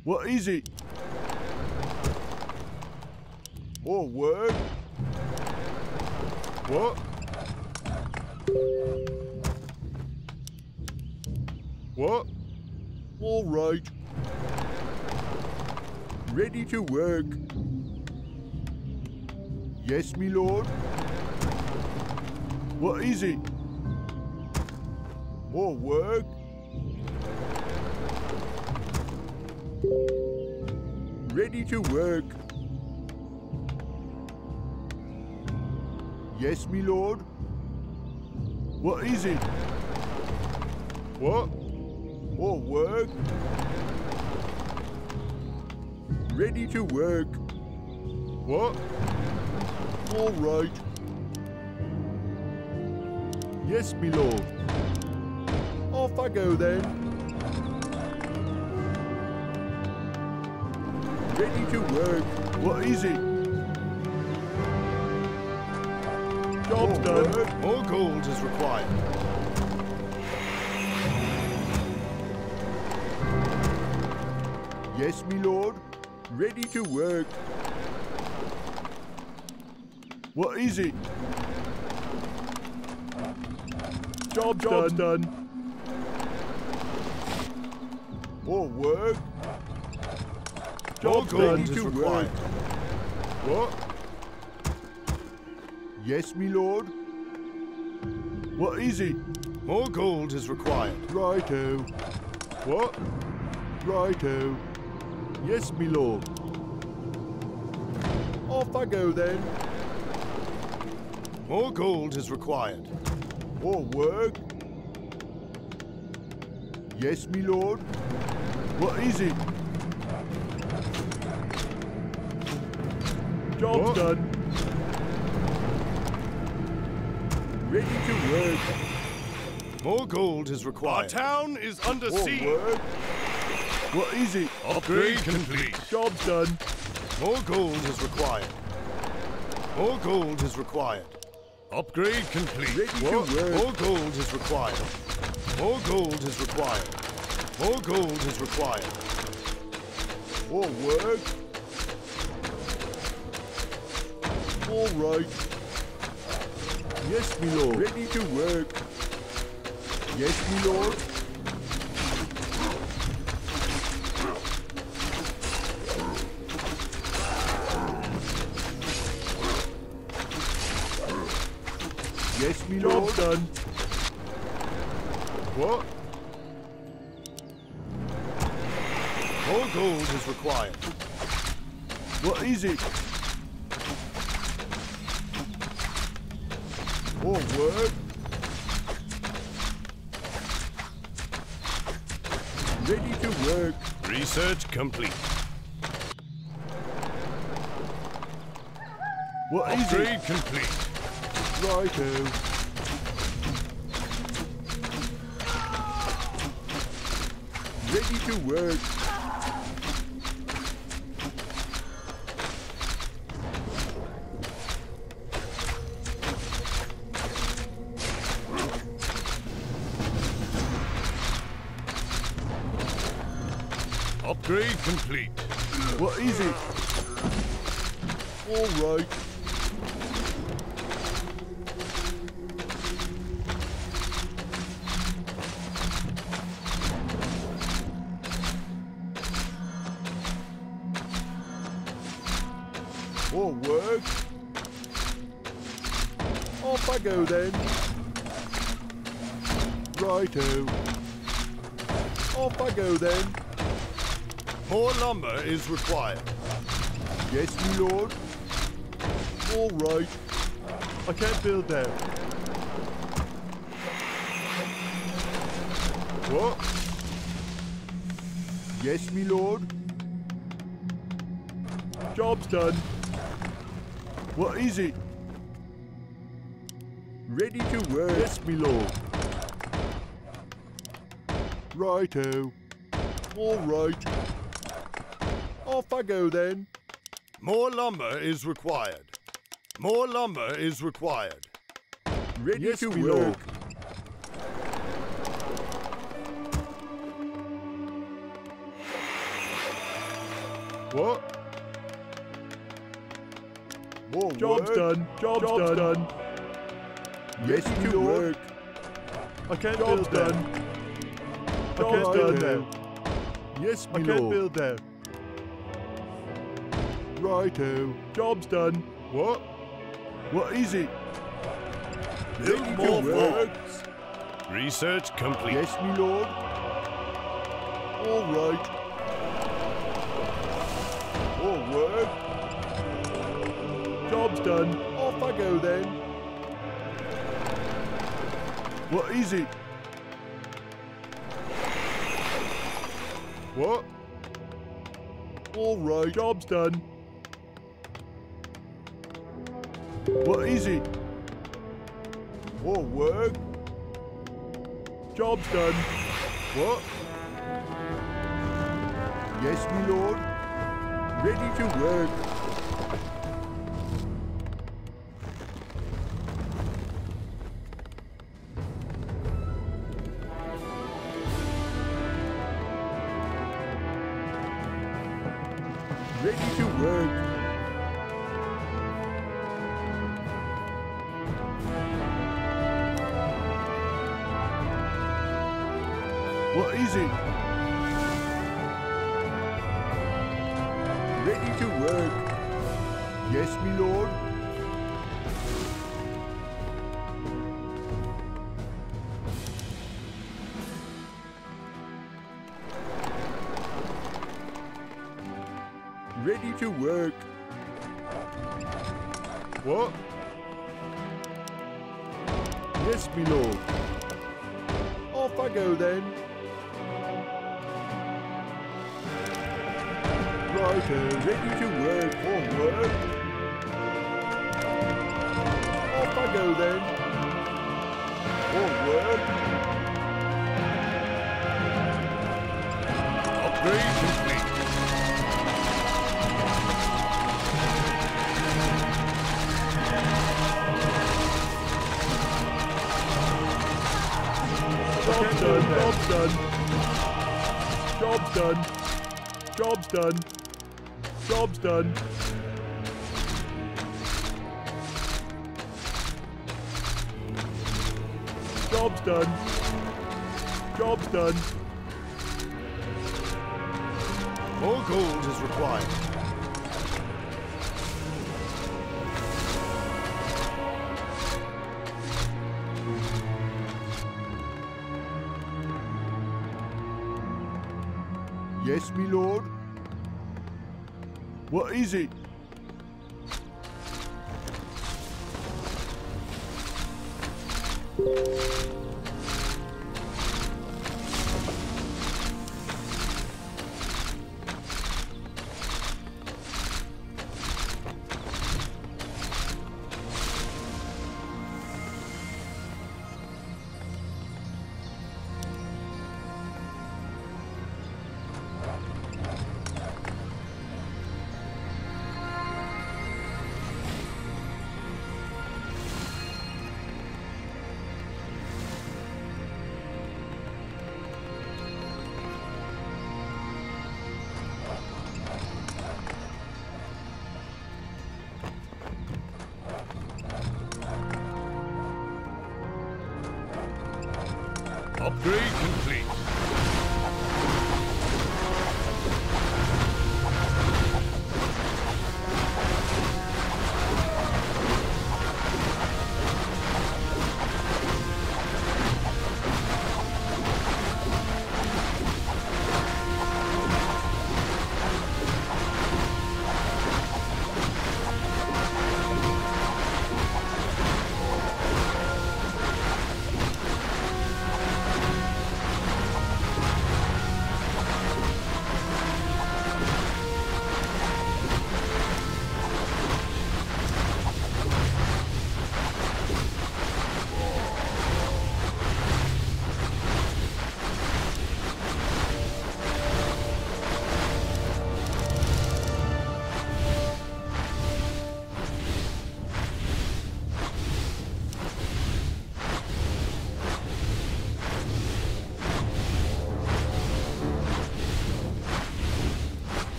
What is it? More work? What? What? All right. Ready to work. Yes, me lord. What is it? More work? Ready to work. Yes, me lord. What is it? What? More work? Ready to work. What? All right. Yes, me lord. Off I go then. Ready to work. What is it? Job's done. More gold is required. Yes, me lord. Ready to work. What is it? Job's done. More work. More Job's gold ready is to required. work. What? Yes, me lord. What is it? More gold is required. Righto. What? Righto. Yes, me lord. Off I go then. More gold is required. More work? Yes, me lord. What is it? Job's done. Ready to work. More gold is required. Our town is under More siege. work? What is it? Upgrade complete. Job's done. More gold is required. More gold is required. Upgrade complete. Ready to work. More gold is required. More gold is required. More gold is required. More work? All right. Yes, me lord. Ready to work. Yes, me lord. Yes, me lord. Job's done. What? More gold is required. What is it? More work? Ready to work. Research complete. What is it? Upgrade complete. Righto. Ready to work. Upgrade complete. What is it? All right. More work? Off I go then. Righto. Off I go then. More lumber is required. Yes, me lord. All right. I can't build that. What? Yes, me lord. Job's done. What is it? Ready to work. Yes, me lord. Righto. All right. Off I go then. More lumber is required. More lumber is required. Ready to work. Job's work. done. Job's done. Yes, Ready to to work. I can't Job's build there. done. I can't Right build there. there. Yes, I my can't lord. build there. Righto. Job's done. What? What is it? Build Ready more to work. forts. Research complete. Yes, my lord. All right. All work. Job's done. Off I go then. What is it? What? All right. Job's done. What is it? All work. Job's done. What? Yes, my lord. Ready to work. Ready to work. What is it? Ready to work. Yes, my lord. Ready to work. What? Yes, my lord. Off I go then. Righto, ready to work. All work. Off I go then. All work. Upgrade complete. Job's done. Job's done. Job's done. Job's done. Job's done. Job's done. Job's done. More gold is required. Yes, my lord. What is it? Upgrade complete.